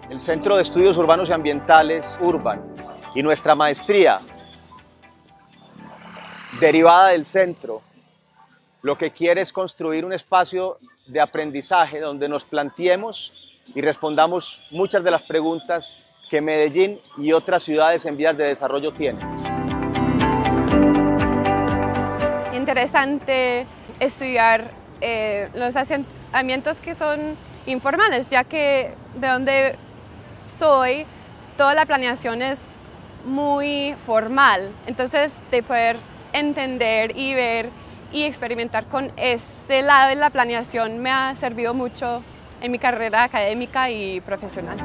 el Centro de Estudios Urbanos y Ambientales Urban y nuestra maestría derivada del centro, lo que quiere es construir un espacio de aprendizaje donde nos planteemos y respondamos muchas de las preguntas que Medellín y otras ciudades en vías de desarrollo tienen. Interesante estudiar los asentamientos que son informales, ya que de donde soy, toda la planeación es muy formal. Entonces, de poder entender y ver y experimentar con este lado de la planeación me ha servido mucho en mi carrera académica y profesional.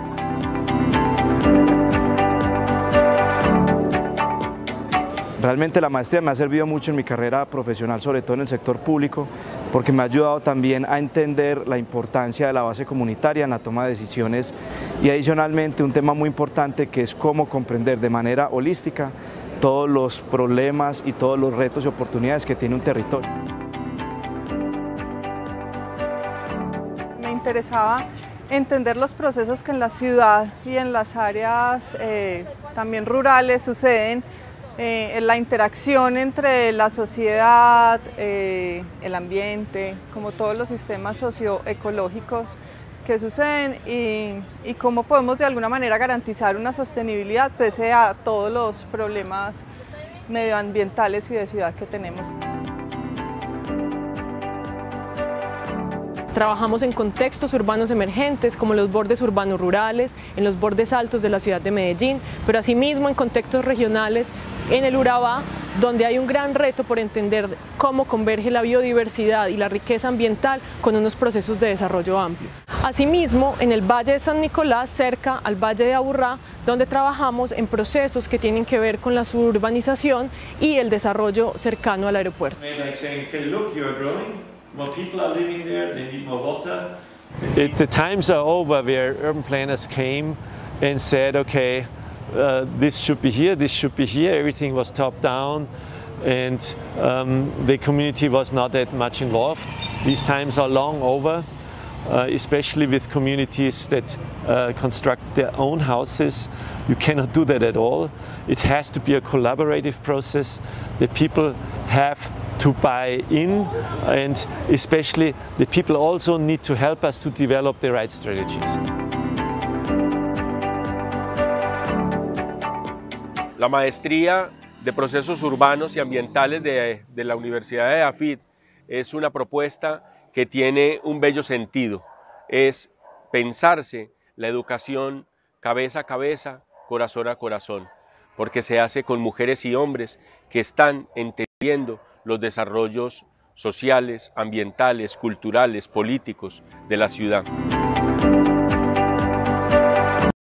Realmente la maestría me ha servido mucho en mi carrera profesional, sobre todo en el sector público, porque me ha ayudado también a entender la importancia de la base comunitaria en la toma de decisiones y adicionalmente un tema muy importante que es cómo comprender de manera holística todos los problemas y todos los retos y oportunidades que tiene un territorio. Me interesaba entender los procesos que en la ciudad y en las áreas también rurales suceden, la interacción entre la sociedad, el ambiente, como todos los sistemas socioecológicos que suceden y cómo podemos de alguna manera garantizar una sostenibilidad pese a todos los problemas medioambientales y de ciudad que tenemos. Trabajamos en contextos urbanos emergentes como los bordes urbanos rurales, en los bordes altos de la ciudad de Medellín, pero asimismo en contextos regionales en el Urabá, donde hay un gran reto por entender cómo converge la biodiversidad y la riqueza ambiental con unos procesos de desarrollo amplios. Asimismo, en el Valle de San Nicolás, cerca al Valle de Aburrá, donde trabajamos en procesos que tienen que ver con la suburbanización y el desarrollo cercano al aeropuerto. More people are living there, they need more water. The times are over where urban planners came and said, okay, this should be here, everything was top down and the community was not that much involved. These times are long over, especially with communities that construct their own houses. You cannot do that at all. It has to be a collaborative process. The people have to buy in, and especially the people also need to help us to develop the right strategies. La maestría de procesos urbanos y ambientales de la Universidad de AFIT es una propuesta que tiene un bello sentido. Es pensarse la educación cabeza a cabeza, corazón a corazón, porque se hace con mujeres y hombres que están entendiendo los desarrollos sociales, ambientales, culturales, políticos de la ciudad.